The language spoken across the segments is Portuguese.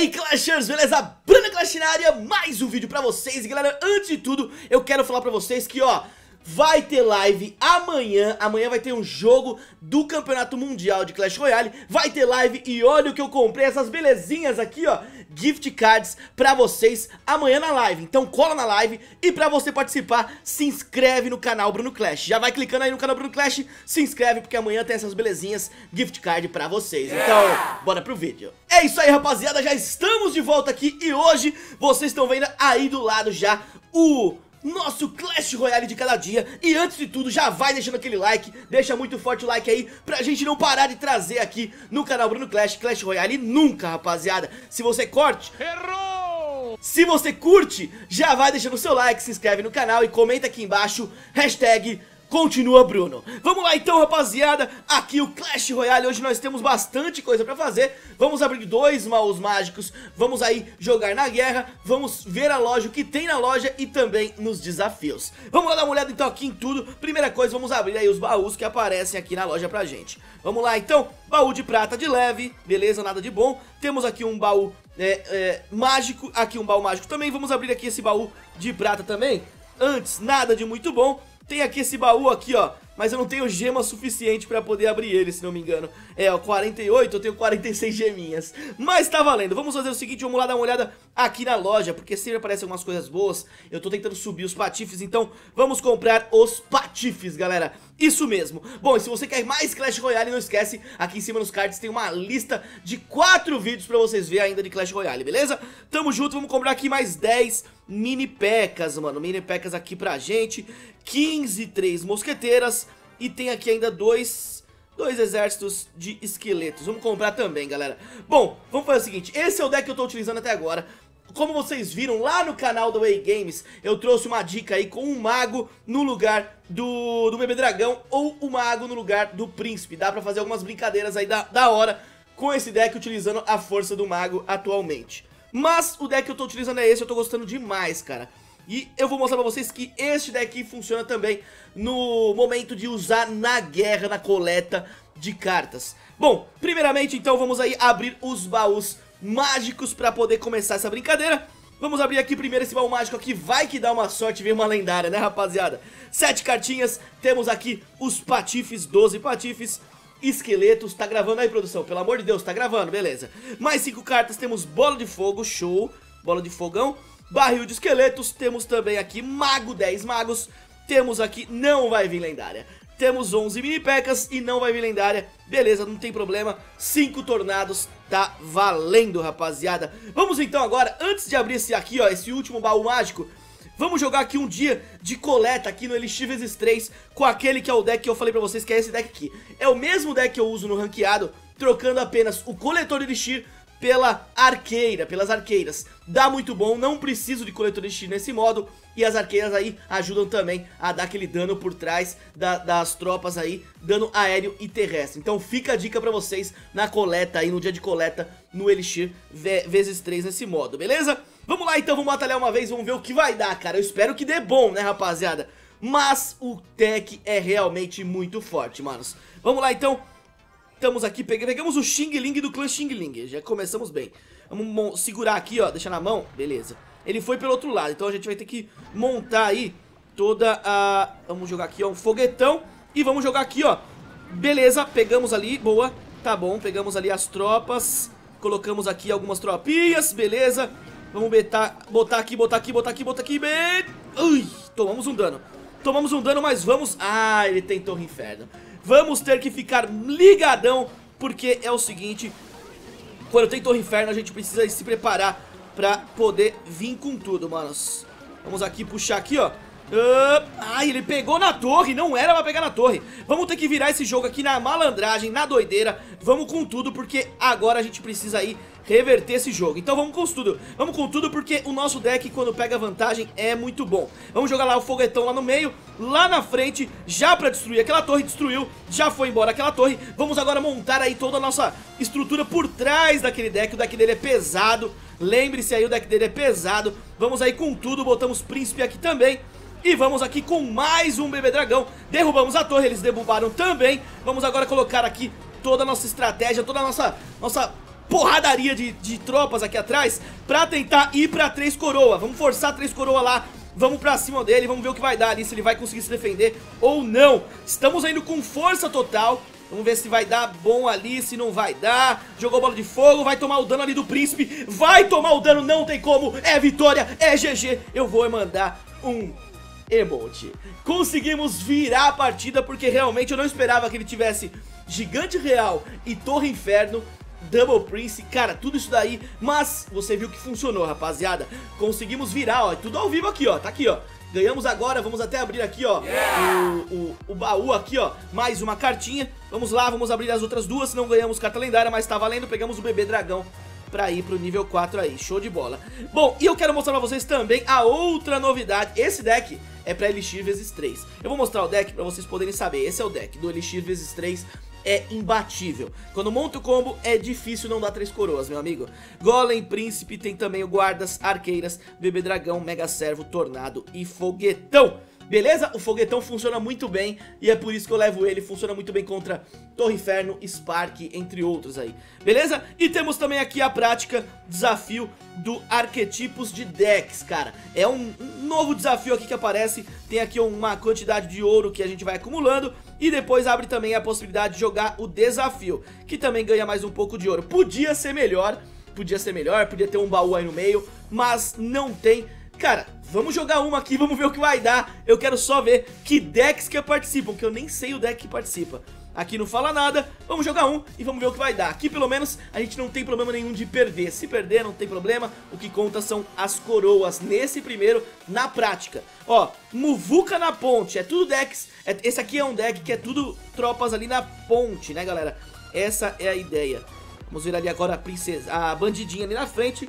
aí, Clashers, beleza? Bruno Clash na área, mais um vídeo pra vocês. E galera, antes de tudo, eu quero falar pra vocês que, ó, vai ter live amanhã. Amanhã vai ter um jogo do Campeonato Mundial de Clash Royale. Vai ter live e olha o que eu comprei, essas belezinhas aqui, ó, gift cards pra vocês amanhã na live. Então cola na live e pra você participar, se inscreve no canal Bruno Clash. Já vai clicando aí no canal Bruno Clash, se inscreve porque amanhã tem essas belezinhas gift card pra vocês. Então, bora pro vídeo. É isso aí, rapaziada, já estamos de volta aqui e hoje vocês estão vendo aí do lado já o nosso Clash Royale de cada dia. E antes de tudo, já vai deixando aquele like, deixa muito forte o like aí pra gente não parar de trazer aqui no canal Bruno Clash, Clash Royale nunca, rapaziada. Se você curte, errou! Se você curte, já vai deixando o seu like, se inscreve no canal e comenta aqui embaixo, hashtag Continua Bruno. Vamos lá então, rapaziada, aqui o Clash Royale. Hoje nós temos bastante coisa pra fazer. Vamos abrir 2 maus mágicos, vamos aí jogar na guerra, vamos ver a loja, o que tem na loja e também nos desafios. Vamos lá dar uma olhada então aqui em tudo. Primeira coisa, vamos abrir aí os baús que aparecem aqui na loja pra gente. Vamos lá então, baú de prata de leve, beleza, nada de bom. Temos aqui um baú mágico, aqui um baú mágico também. Vamos abrir aqui esse baú de prata também. Antes, nada de muito bom. Tem aqui esse baú aqui, ó, mas eu não tenho gema suficiente pra poder abrir ele, se não me engano. É, ó, 48, eu tenho 46 geminhas. Mas tá valendo. Vamos fazer o seguinte, vamos lá dar uma olhada aqui na loja, porque sempre aparecem algumas coisas boas. Eu tô tentando subir os patifes, então vamos comprar os patifes, galera. Isso mesmo. Bom, e se você quer mais Clash Royale, não esquece, aqui em cima nos cards tem uma lista de 4 vídeos pra vocês verem ainda de Clash Royale, beleza? Tamo junto, vamos comprar aqui mais 10 mini pecas, mano. Mini pecas aqui pra gente. 15, 3 mosqueteiras. E tem aqui ainda dois exércitos de esqueletos. Vamos comprar também, galera. Bom, vamos fazer o seguinte. Esse é o deck que eu tô utilizando até agora. Como vocês viram lá no canal da Way Games, eu trouxe uma dica aí com um mago no lugar do bebê dragão ou o mago no lugar do príncipe. Dá pra fazer algumas brincadeiras aí da hora com esse deck utilizando a força do mago atualmente. Mas o deck que eu tô utilizando é esse, eu tô gostando demais, cara. E eu vou mostrar pra vocês que este deck funciona também no momento de usar na guerra, na coleta de cartas. Bom, primeiramente então vamos aí abrir os baús mágicos pra poder começar essa brincadeira. Vamos abrir aqui primeiro esse baú mágico aqui, vai que dá uma sorte ver uma lendária, né, rapaziada? 7 cartinhas, temos aqui os patifes, 12 patifes, esqueletos. Tá gravando aí, produção? Pelo amor de Deus, tá gravando, beleza. Mais 5 cartas, temos bola de fogo, show, bola de fogão. Barril de esqueletos, temos também aqui mago, 10 magos. Temos aqui, não vai vir lendária. Temos 11 mini pecas e não vai vir lendária. Beleza, não tem problema. 5 tornados, tá valendo, rapaziada. Vamos então agora, antes de abrir esse aqui, ó, esse último baú mágico, vamos jogar aqui um dia de coleta aqui no Elixir vezes 3 com aquele que é o deck que eu falei pra vocês, que é esse deck aqui. É o mesmo deck que eu uso no ranqueado, trocando apenas o coletor de Elixir pela arqueira, pelas arqueiras. Dá muito bom, não preciso de coletor de Elixir nesse modo. E as arqueiras aí ajudam também a dar aquele dano por trás das tropas aí, dano aéreo e terrestre. Então fica a dica pra vocês na coleta aí, no dia de coleta, no Elixir vezes 3 nesse modo, beleza? Vamos lá então, vamos batalhar uma vez, vamos ver o que vai dar, cara. Eu espero que dê bom, né, rapaziada? Mas o deck é realmente muito forte, manos. Vamos lá então. Estamos aqui, pegamos o Xing Ling do clã Xing Ling, já começamos bem. Vamos segurar aqui, ó, deixar na mão, beleza. Ele foi pelo outro lado, então a gente vai ter que montar aí toda a... Vamos jogar aqui, ó, um foguetão. E vamos jogar aqui, ó, beleza, pegamos ali, boa, tá bom. Pegamos ali as tropas, colocamos aqui algumas tropinhas, beleza. Vamos botar aqui, bem... Ui, tomamos um dano, mas vamos... Ah, ele tem Torre Inferno. Vamos ter que ficar ligadão, porque é o seguinte, quando tem Torre Inferno a gente precisa se preparar pra poder vir com tudo, manos. Vamos aqui puxar aqui, ó. Ai, ele pegou na torre, não era pra pegar na torre. Vamos ter que virar esse jogo aqui na malandragem, na doideira. Vamos com tudo, porque agora a gente precisa aí reverter esse jogo. Então vamos com tudo porque o nosso deck quando pega vantagem é muito bom. Vamos jogar lá o foguetão lá no meio, lá na frente, já pra destruir aquela torre. Destruiu, já foi embora aquela torre. Vamos agora montar aí toda a nossa estrutura por trás daquele deck. O deck dele é pesado, lembre-se aí, o deck dele é pesado. Vamos aí com tudo, botamos príncipe aqui também. E vamos aqui com mais um bebê dragão. Derrubamos a torre, eles derrubaram também. Vamos agora colocar aqui toda a nossa estratégia, toda a nossa porradaria de tropas aqui atrás pra tentar ir pra 3 coroa. Vamos forçar 3 coroa lá. Vamos pra cima dele, vamos ver o que vai dar ali, se ele vai conseguir se defender ou não. Estamos indo com força total. Vamos ver se vai dar bom ali, se não vai dar. Jogou bola de fogo, vai tomar o dano ali do príncipe. Vai tomar o dano, não tem como. É vitória, é GG. Eu vou mandar um emote. Conseguimos virar a partida porque realmente eu não esperava que ele tivesse Gigante Real e Torre Inferno, Double Prince, cara, tudo isso daí. Mas você viu que funcionou, rapaziada. Conseguimos virar, ó, tudo ao vivo aqui, ó. Tá aqui, ó. Ganhamos agora, vamos até abrir aqui, ó, o baú aqui, ó. Mais uma cartinha. Vamos lá, vamos abrir as outras duas. Não ganhamos carta lendária, mas tá valendo. Pegamos o bebê dragão pra ir pro nível 4 aí, show de bola. Bom, e eu quero mostrar pra vocês também a outra novidade. Esse deck é pra Elixir vezes 3. Eu vou mostrar o deck pra vocês poderem saber. Esse é o deck do Elixir vezes 3. É imbatível. Quando monta o combo é difícil não dar 3 coroas, meu amigo. Golem, príncipe, tem também o guardas, arqueiras, bebê dragão, mega servo, tornado e foguetão. Beleza? O foguetão funciona muito bem e é por isso que eu levo ele. Funciona muito bem contra Torre Inferno, Spark, entre outros aí. Beleza? E temos também aqui a prática desafio do arquetipos de decks, cara. É um novo desafio aqui que aparece. Tem aqui uma quantidade de ouro que a gente vai acumulando. E depois abre também a possibilidade de jogar o desafio, que também ganha mais um pouco de ouro. Podia ser melhor, podia ter um baú aí no meio, mas não tem. Cara, vamos jogar uma aqui, vamos ver o que vai dar. Eu quero só ver que decks que participam, que eu nem sei o deck que participa. Aqui não fala nada, vamos jogar um e vamos ver o que vai dar. Aqui pelo menos a gente não tem problema nenhum de perder. Se perder não tem problema, o que conta são as coroas nesse primeiro, na prática. Ó, Muvuca na ponte, é tudo decks. Esse aqui é um deck que é tudo tropas ali na ponte, né galera? Essa é a ideia. Vamos ver ali agora a princesa, a bandidinha ali na frente.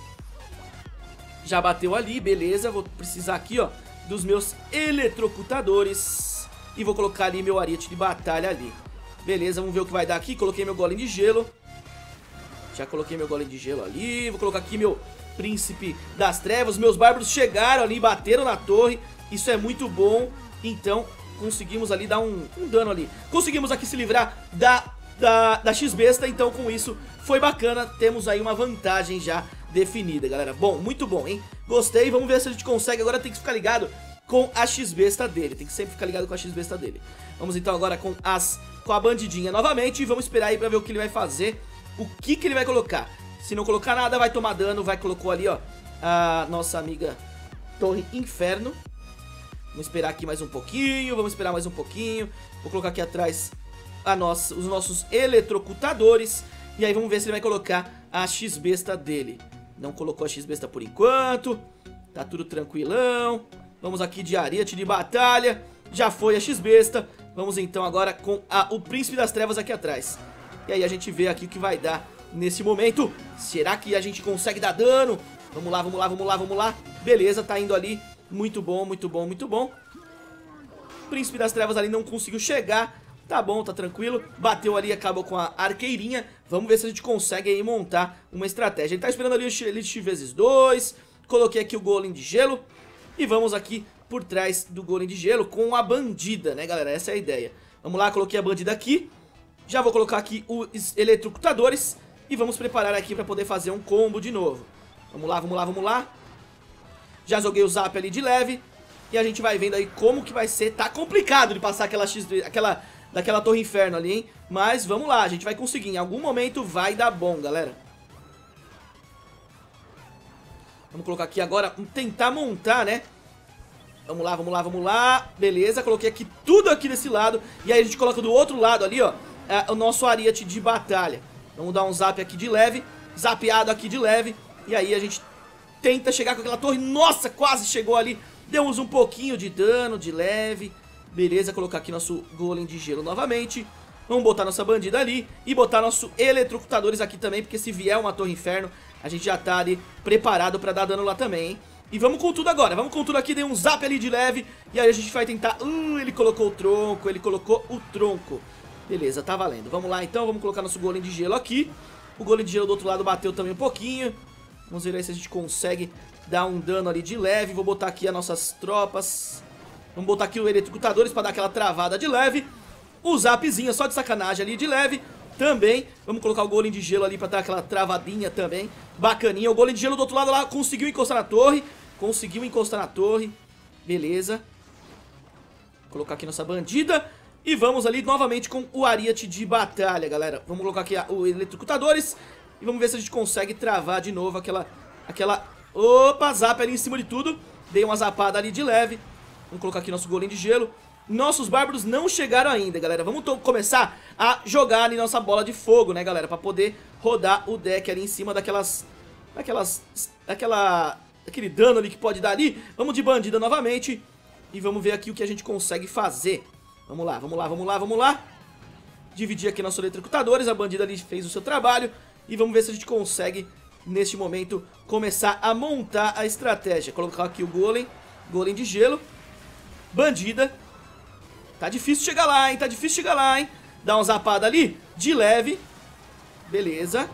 Já bateu ali, beleza. Vou precisar aqui, ó, dos meus eletrocutadores. E vou colocar ali meu ariete de batalha ali. Beleza, vamos ver o que vai dar aqui. Coloquei meu golem de gelo. Já coloquei meu golem de gelo ali. Vou colocar aqui meu príncipe das trevas. Meus bárbaros chegaram ali, bateram na torre. Isso é muito bom. Então, conseguimos ali dar um dano ali. Conseguimos aqui se livrar da X-Besta. Então, com isso, foi bacana. Temos aí uma vantagem já definida, galera. Bom, muito bom, hein? Gostei. Vamos ver se a gente consegue. Agora tem que ficar ligado com a X-Besta dele, tem que sempre ficar ligado com a X-Besta dele. Vamos então agora com a bandidinha novamente e vamos esperar aí pra ver o que ele vai fazer, o que ele vai colocar. Se não colocar nada, vai tomar dano, colocou ali, ó, a nossa amiga Torre Inferno. Vamos esperar aqui mais um pouquinho, vou colocar aqui atrás os nossos eletrocutadores e aí vamos ver se ele vai colocar a X-Besta dele. Não colocou a X-Besta por enquanto, tá tudo tranquilão. Vamos aqui de ariete de batalha. Já foi a X-Besta. Vamos então agora com o Príncipe das Trevas aqui atrás. E aí a gente vê aqui o que vai dar nesse momento. Será que a gente consegue dar dano? Vamos lá, vamos lá, vamos lá, vamos lá. Beleza, tá indo ali. Muito bom, muito bom, muito bom. Príncipe das Trevas ali não conseguiu chegar. Tá bom, tá tranquilo. Bateu ali, acabou com a arqueirinha. Vamos ver se a gente consegue aí montar uma estratégia. Ele tá esperando ali o Elixir vezes 2. Coloquei aqui o golem de gelo. E vamos aqui por trás do golem de gelo com a bandida, né, galera? Essa é a ideia. Vamos lá, coloquei a bandida aqui. Já vou colocar aqui os eletrocutadores. E vamos preparar aqui pra poder fazer um combo de novo. Vamos lá, vamos lá, vamos lá. Já joguei o zap ali de leve. E a gente vai vendo aí como que vai ser. Tá complicado de passar daquela Torre Inferno ali, hein? Mas vamos lá, a gente vai conseguir. Em algum momento vai dar bom, galera. Vamos colocar aqui agora, tentar montar, né? Vamos lá, vamos lá, vamos lá. Beleza, coloquei aqui tudo aqui desse lado. E aí a gente coloca do outro lado ali, ó, o nosso ariete de batalha. Vamos dar um zap aqui de leve. Zapeado aqui de leve. E aí a gente tenta chegar com aquela torre. Nossa, quase chegou ali. Demos um pouquinho de dano de leve. Beleza, colocar aqui nosso golem de gelo novamente. Vamos botar nossa bandida ali. E botar nosso eletrocutadores aqui também. Porque se vier uma Torre Inferno, a gente já tá ali preparado pra dar dano lá também, hein? E vamos com tudo agora, vamos com tudo aqui, dei um zap ali de leve. E aí a gente vai tentar... ele colocou o tronco, Beleza, tá valendo. Vamos lá então, vamos colocar nosso golem de gelo aqui. O golem de gelo do outro lado bateu também um pouquinho. Vamos ver aí se a gente consegue dar um dano ali de leve. Vou botar aqui as nossas tropas. Vamos botar aqui o eletrocutadores pra dar aquela travada de leve. O zapzinho só de sacanagem ali de leve. também. Vamos colocar o golem de gelo ali pra dar aquela travadinha também. Bacaninha. O golem de gelo do outro lado lá conseguiu encostar na torre. Conseguiu encostar na torre. Beleza. Vou colocar aqui nossa bandida. E vamos ali novamente com o ariete de batalha, galera. Vamos colocar aqui os eletrocutadores. E vamos ver se a gente consegue travar de novo aquela... Opa, zap ali em cima de tudo. Dei uma zapada ali de leve. Vamos colocar aqui nosso golem de gelo. Nossos bárbaros não chegaram ainda, galera. Vamos começar a jogar ali nossa bola de fogo, né, galera? Pra poder rodar o deck ali em cima aquele dano ali que pode dar ali. Vamos de bandida novamente. E vamos ver aqui o que a gente consegue fazer. Vamos lá, vamos lá, vamos lá, vamos lá. Dividir aqui nossos eletrocutadores. A bandida ali fez o seu trabalho. E vamos ver se a gente consegue, neste momento, começar a montar a estratégia. Colocar aqui o golem. Golem de gelo. Bandida. Tá difícil chegar lá, hein? Tá difícil chegar lá, hein? Dá uma zapada ali, de leve. Beleza.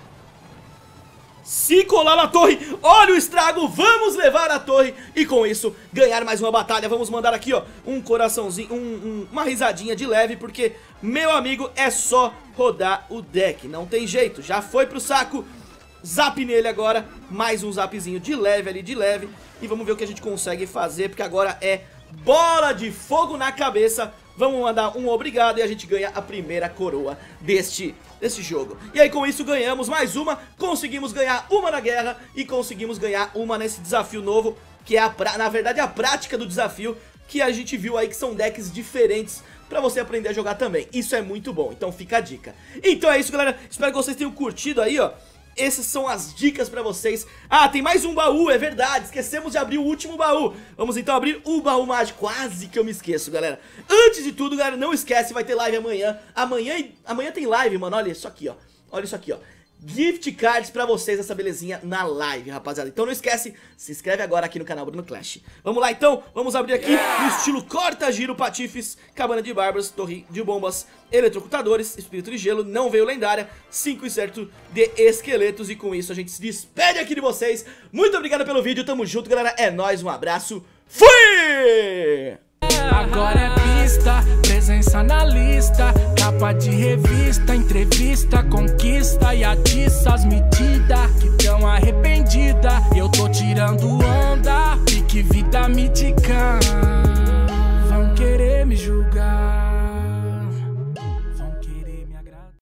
Se colar na torre, olha o estrago. Vamos levar a torre e com isso ganhar mais uma batalha. Vamos mandar aqui, ó, um coraçãozinho, uma risadinha de leve, porque, meu amigo, é só rodar o deck. Não tem jeito, já foi pro saco. Zap nele agora, mais um zapzinho de leve ali, de leve. E vamos ver o que a gente consegue fazer, porque agora é bola de fogo na cabeça. Vamos mandar um obrigado e a gente ganha a primeira coroa deste jogo. E aí com isso ganhamos mais uma, conseguimos ganhar uma na guerra e conseguimos ganhar uma nesse desafio novo, que é na verdade a prática do desafio, que a gente viu aí que são decks diferentes pra você aprender a jogar também. Isso é muito bom, então fica a dica. Então é isso, galera, espero que vocês tenham curtido aí, ó. Essas são as dicas pra vocês. Ah, tem mais um baú, é verdade. Esquecemos de abrir o último baú. Vamos então abrir o baú mágico. Quase que eu me esqueço, galera. Antes de tudo, galera, não esquece, vai ter live amanhã. Amanhã tem live, mano. Olha isso aqui, ó. Olha isso aqui, ó. Gift cards pra vocês, essa belezinha na live, rapaziada. Então não esquece, se inscreve agora aqui no canal Bruno Clash. Vamos lá então, vamos abrir aqui no estilo corta-giro, patifes, cabana de bárbaros, torre de bombas, eletrocutadores, espírito de gelo, não veio lendária, 5 inserto de esqueletos. E com isso a gente se despede aqui de vocês. Muito obrigado pelo vídeo, tamo junto, galera. É nóis, um abraço, fui! Agora é pista, presença na lista, capa de revista, entrevista, conquista e atiça as medidas que tão arrependida. Eu tô tirando onda, pique vida mítica.